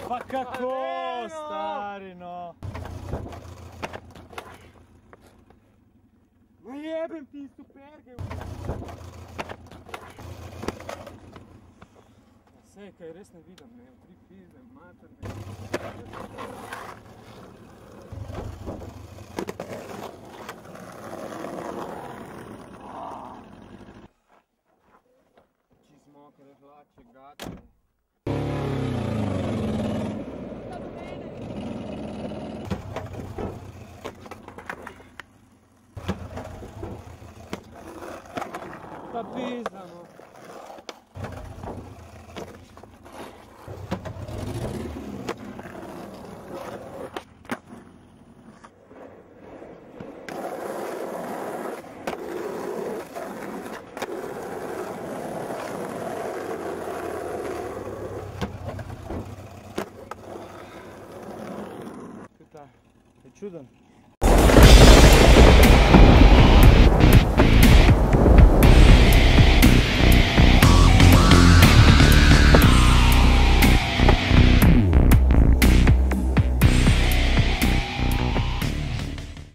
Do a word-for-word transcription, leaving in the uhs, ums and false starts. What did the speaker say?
Pa kako, stari no. Ma jebem ti superge. Sekaj, res ne vidim, ne, tri pizde, mater, ne. Čist mokre hlače, gače. Pa pizda, no. Je čudan.